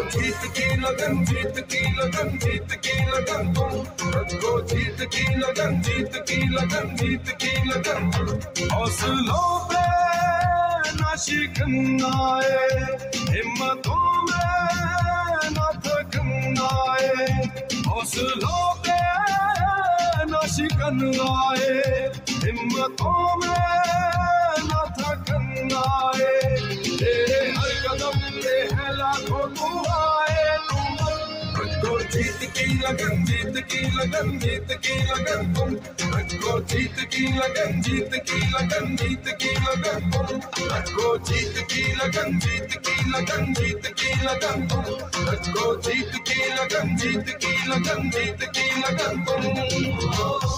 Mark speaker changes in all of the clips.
Speaker 1: जीत की लगन, जीत की लगन, जीत की लगन तुम रखो, जीत की लगन, जीत की लगन, जीत की लगन। हौसलों पे ना शिकन आए, हिम्मतों में ना थकन आए, हौसलों पे ना शिकन आए, हिम्मतों में ना थकन आए। तेरे हर कदम पे है लाखों दुआएं, तुम जीत की लगन, जीत की लगन, जीत की लगन तुम रखो, जीत की लगन, जीत की लगन, जीत की लगन तुम रखो, जीत की लगन, जीत की लगन, जीत की लगन तुम रखो, जीत की लगन, जीत की लगन, जीत की लगन तुम।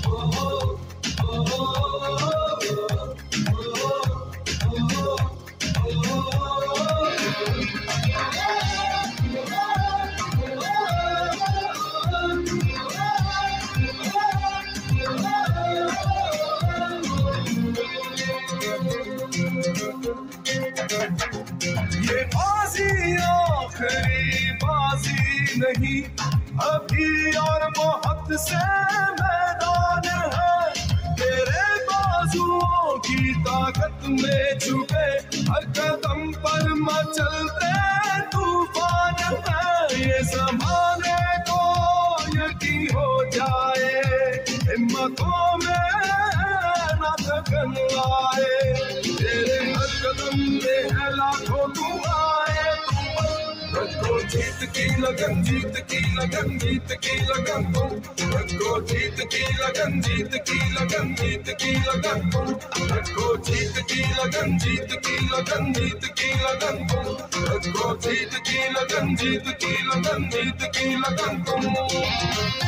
Speaker 1: ये बाजी आखिरी बाजी नहीं, अभी और बहुत से मैदान है। तेरे बाजुओं की ताकत में छुपे हर कदम पर मचलते तूफान है। ये ज़माने को यकीन हो जाए, हिम्मतों में ना थकन आए। तेरे हर कदम में है लाखों दुआएं, रखो जीत की लगन, जीत की लगन, जीत की लगन तुम रखो, जीत की लगन, जीत की लगन, जीत की लगन तुम रखो, जीत की लगन, जीत की लगन, जीत की लगन तुम रखो, जीत की लगन, जीत की लगन, जीत की लगन तुम।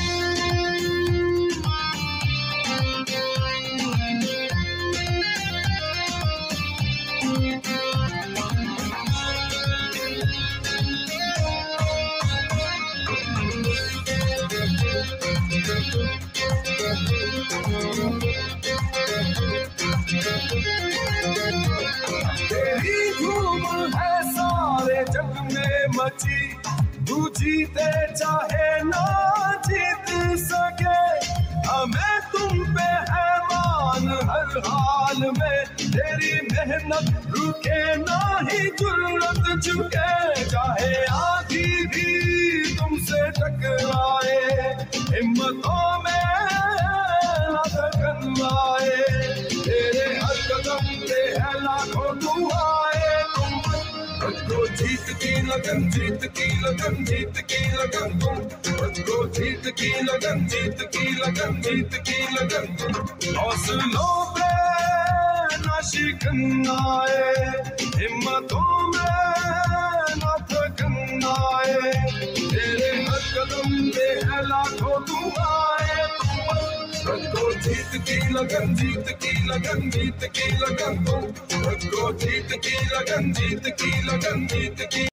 Speaker 1: तेरी धूम है सारे जग में मची, तू जीते चाहे ना जीत सके। हमें तुम पे है मान हर हाल में, तेरी मेहनत रुके ना ही जुर्रत झुके। चाहे आधी भी तुमसे टकराए, हिम्मतों में ना थकन आए। तेरे हर कदम पे है लाखों दुआएं, तुम रखो जीत की लगन, जीत की लगन, जीत की लगन तुम रखो, जीत की लगन, जीत की लगन, जीत की लगन तुम। हौसलों पे ना शिकन आए, हिम्मतों में ना थकन आए। तेरे हर कदम पे है लाखों दुआएं, रखो जीत की लगन, जीत की लगन, जीत की लगन तुम रखो, जीत की लगन, जीत की लगन, जीत की